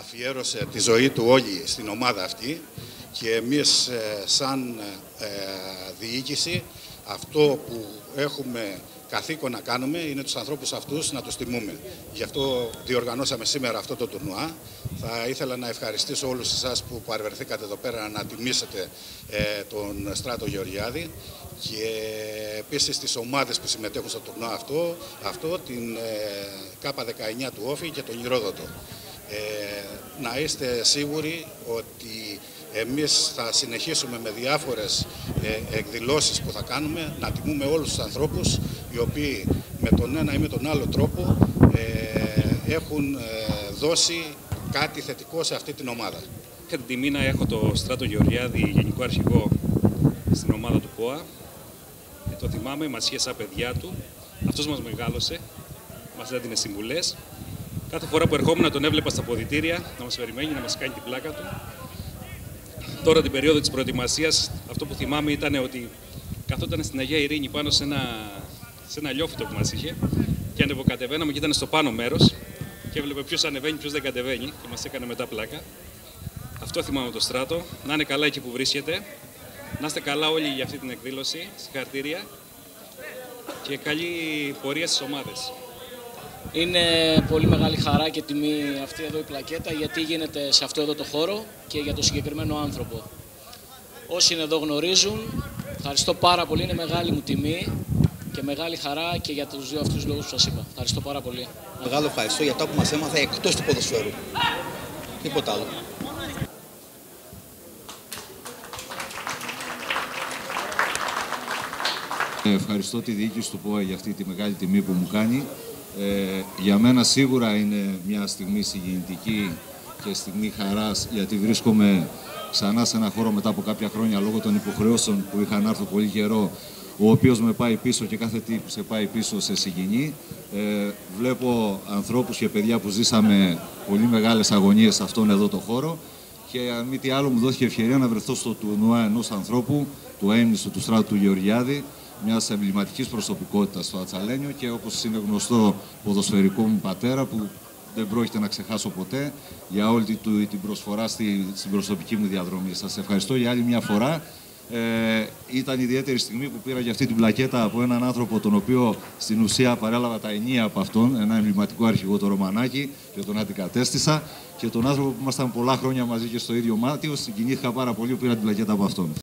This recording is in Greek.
αφιέρωσε τη ζωή του όλη στην ομάδα αυτή και εμείς σαν διοίκηση αυτό που έχουμε καθήκον να κάνουμε είναι τους ανθρώπους αυτούς να τους τιμούμε. Γι' αυτό διοργανώσαμε σήμερα αυτό το τουρνουά. Θα ήθελα να ευχαριστήσω όλους εσάς που παρευρεθήκατε εδώ πέρα να τιμήσετε τον Στράτο Γεωργιάδη και επίσης τις ομάδες που συμμετέχουν στο τουρνουά αυτό την K19 του Όφη και τον Ηρόδοτο. Να είστε σίγουροι ότι εμείς θα συνεχίσουμε με διάφορες εκδηλώσεις που θα κάνουμε, να τιμούμε όλους τους ανθρώπους οι οποίοι με τον ένα ή με τον άλλο τρόπο έχουν δώσει κάτι θετικό σε αυτή την ομάδα. Είχα την τιμή να έχω το Στράτο Γεωργιάδη Γενικό Αρχηγό στην ομάδα του ΠΟΑ. Το θυμάμαι, μας είχε σαν παιδιά του. Αυτός μας μεγάλωσε, μας έδινε συμβουλές. Κάθε φορά που ερχόμουν τον έβλεπα στα αποδυτήρια να μας περιμένει, να μας κάνει την πλάκα του. Τώρα την περίοδο της προετοιμασίας, αυτό που θυμάμαι ήταν ότι καθόταν στην Αγία Ειρήνη πάνω σε ένα λιόφυτο που μας είχε και ανεβοκατεβαίναμε και ήταν στο πάνω μέρος και έβλεπε ποιος ανεβαίνει, ποιος δεν κατεβαίνει και μας έκανε μετά πλάκα. Αυτό θυμάμαι το Στράτο. Να είναι καλά εκεί που βρίσκεται. Να είστε καλά όλοι για αυτή την εκδήλωση. Συγχαρητήρια και καλή πορεία στις ομάδες. Είναι πολύ μεγάλη χαρά και τιμή αυτή εδώ η πλακέτα γιατί γίνεται σε αυτό εδώ το χώρο και για το συγκεκριμένο άνθρωπο. Όσοι είναι εδώ γνωρίζουν, ευχαριστώ πάρα πολύ, είναι μεγάλη μου τιμή και μεγάλη χαρά και για τους δύο αυτούς λόγους που σας είπα. Ευχαριστώ πάρα πολύ. Μεγάλο ευχαριστώ για αυτό που μας έμαθε εκτός του ποδοσφαίρου. Τίποτα άλλο. Ευχαριστώ τη διοίκηση του ΠΟΑ για αυτή τη μεγάλη τιμή που μου κάνει. Για μένα σίγουρα είναι μια στιγμή συγκινητική και στιγμή χαράς, γιατί βρίσκομαι ξανά σε ένα χώρο μετά από κάποια χρόνια λόγω των υποχρεώσεων που είχα να έρθω πολύ καιρό, ο οποίος με πάει πίσω και κάθε τι που σε πάει πίσω σε συγκινεί. Βλέπω ανθρώπους και παιδιά που ζήσαμε πολύ μεγάλες αγωνίες σε αυτόν εδώ το χώρο και αν μη τι άλλο μου δόθηκε ευκαιρία να βρεθώ στο τουρνουά ενός ανθρώπου, του αείμνηστου του Στράτου του Γεωργιάδη, μιας εμβληματικής προσωπικότητας στο Ατσαλένιο και όπως είναι γνωστό ποδοσφαιρικό μου πατέρα που δεν πρόκειται να ξεχάσω ποτέ για όλη την προσφορά στην προσωπική μου διαδρομή. Σας ευχαριστώ για άλλη μια φορά. Ήταν ιδιαίτερη στιγμή που πήρα για αυτή την πλακέτα από έναν άνθρωπο τον οποίο στην ουσία παρέλαβα τα ενία από αυτόν, ένα εμβληματικό αρχηγό, το Ρωμανάκι, και τον αντικατέστησα και τον άνθρωπο που ήμασταν πολλά χρόνια μαζί και στο ίδιο μάτιο, συγκινήθηκα πάρα πολύ που πήρα την πλακέτα από αυτόν.